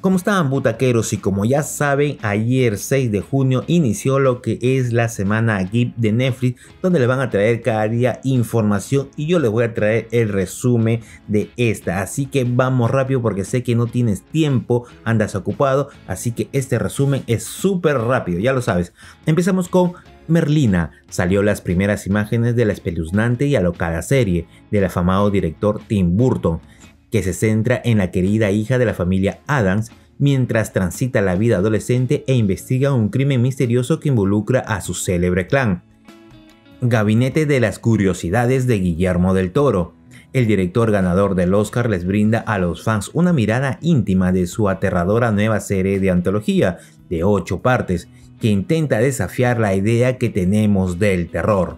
¿Cómo están, butaqueros? Y como ya saben, ayer 6 de junio inició lo que es la semana GIF de Netflix, donde le van a traer cada día información y yo les voy a traer el resumen de esta. Así que vamos rápido porque sé que no tienes tiempo, andas ocupado, así que este resumen es súper rápido, ya lo sabes. Empezamos con Merlina. Salió las primeras imágenes de la espeluznante y alocada serie del afamado director Tim Burton, que se centra en la querida hija de la familia Addams mientras transita la vida adolescente e investiga un crimen misterioso que involucra a su célebre clan. Gabinete de las curiosidades de Guillermo del Toro. El director ganador del Oscar les brinda a los fans una mirada íntima de su aterradora nueva serie de antología de 8 partes que intenta desafiar la idea que tenemos del terror.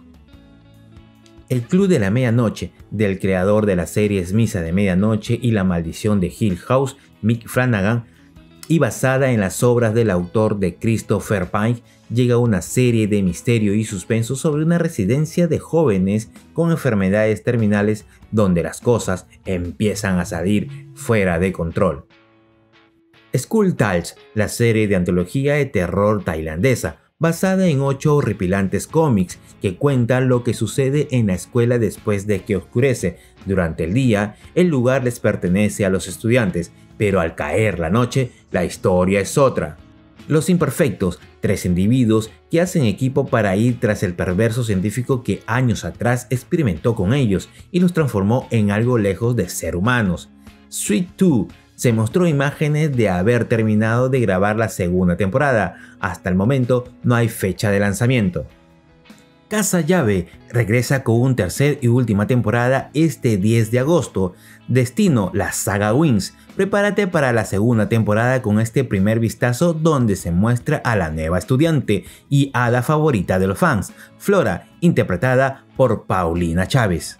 El Club de la Medianoche, del creador de las series Misa de Medianoche y La Maldición de Hill House, Mick Flanagan, y basada en las obras del autor de Christopher Pike, llega una serie de misterio y suspenso sobre una residencia de jóvenes con enfermedades terminales donde las cosas empiezan a salir fuera de control. Skull Tales, la serie de antología de terror tailandesa, basada en 8 horripilantes cómics que cuentan lo que sucede en la escuela después de que oscurece. Durante el día, el lugar les pertenece a los estudiantes, pero al caer la noche, la historia es otra. Los Imperfectos, 3 individuos que hacen equipo para ir tras el perverso científico que años atrás experimentó con ellos y los transformó en algo lejos de ser humanos. Sweet Tooth. Se mostró imágenes de haber terminado de grabar la segunda temporada. Hasta el momento no hay fecha de lanzamiento. Casa Llave regresa con una tercera y última temporada este 10 de agosto. Destino, la saga Wings. Prepárate para la segunda temporada con este primer vistazo donde se muestra a la nueva estudiante y hada favorita de los fans, Flora, interpretada por Paulina Chávez.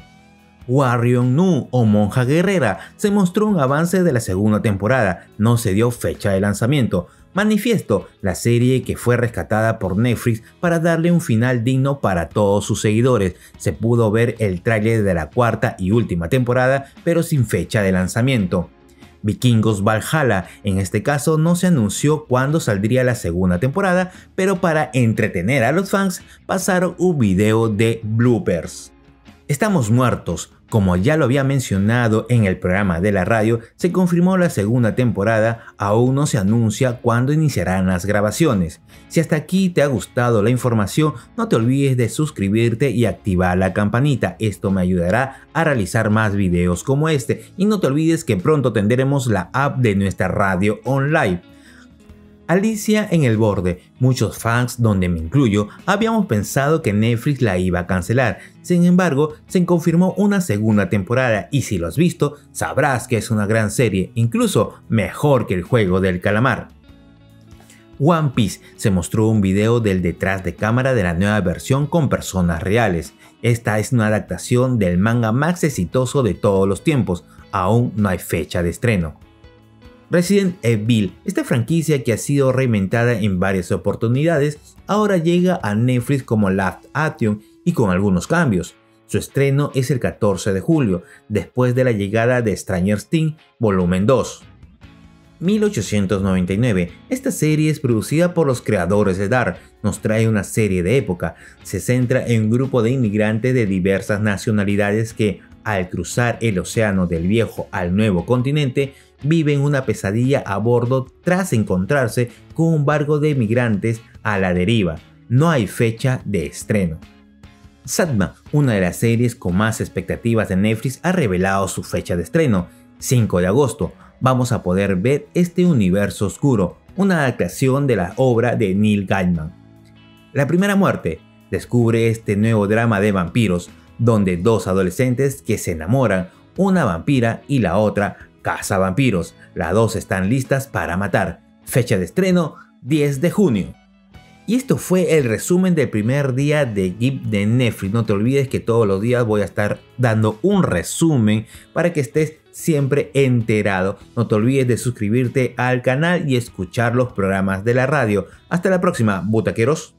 Warrior Nu o Monja Guerrera. Se mostró un avance de la segunda temporada, no se dio fecha de lanzamiento. Manifiesto, la serie que fue rescatada por Netflix para darle un final digno para todos sus seguidores. Se pudo ver el tráiler de la cuarta y última temporada, pero sin fecha de lanzamiento. Vikingos Valhalla, en este caso no se anunció cuándo saldría la segunda temporada, pero para entretener a los fans pasaron un video de bloopers. Estamos muertos. Como ya lo había mencionado en el programa de la radio, se confirmó la segunda temporada, aún no se anuncia cuándo iniciarán las grabaciones. Si hasta aquí te ha gustado la información, no te olvides de suscribirte y activar la campanita, esto me ayudará a realizar más videos como este, y no te olvides que pronto tendremos la app de nuestra radio online. Alicia en el borde. Muchos fans, donde me incluyo, habíamos pensado que Netflix la iba a cancelar. Sin embargo, se confirmó una segunda temporada y si lo has visto, sabrás que es una gran serie, incluso mejor que el juego del calamar. One Piece. Se mostró un video del detrás de cámara de la nueva versión con personas reales. Esta es una adaptación del manga más exitoso de todos los tiempos. Aún no hay fecha de estreno. Resident Evil, esta franquicia que ha sido reinventada en varias oportunidades, ahora llega a Netflix como live action y con algunos cambios. Su estreno es el 14 de julio, después de la llegada de Stranger Things Volumen 2. 1899. Esta serie es producida por los creadores de Dark, nos trae una serie de época, se centra en un grupo de inmigrantes de diversas nacionalidades que, al cruzar el océano del viejo al nuevo continente, viven una pesadilla a bordo tras encontrarse con un barco de migrantes a la deriva. No hay fecha de estreno. Satma, una de las series con más expectativas de Netflix, ha revelado su fecha de estreno, 5 de agosto. Vamos a poder ver este universo oscuro, una adaptación de la obra de Neil Gaiman. La primera muerte. Descubre este nuevo drama de vampiros, donde dos adolescentes que se enamoran, una vampira y la otra caza vampiros. Las dos están listas para matar. Fecha de estreno 10 de junio. Y esto fue el resumen del primer día de GIF de Netflix. No te olvides que todos los días voy a estar dando un resumen para que estés siempre enterado. No te olvides de suscribirte al canal y escuchar los programas de la radio. Hasta la próxima, butaqueros.